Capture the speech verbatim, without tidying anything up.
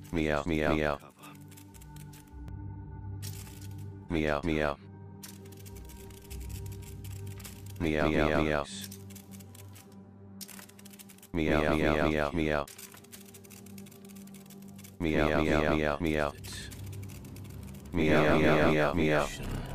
Meow meow meow. Meow meow. Meow meow meow. Meow meow meow meow. Meow meow meow meow. Meow meow meow meow.